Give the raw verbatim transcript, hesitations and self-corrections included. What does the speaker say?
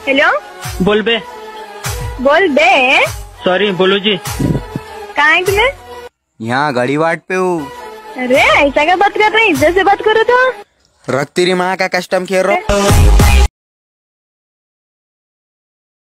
Hello बोल बे। बोल बे। Sorry बोलो जी। कहाँ है तुम्हें? यहाँ गाड़ी वाट पे हूँ। अरे ऐसा क्या बात कर रहे हैं, इज्जत से बात करो तो। रख तेरी माँ का कस्टम खेल रहा हूँ।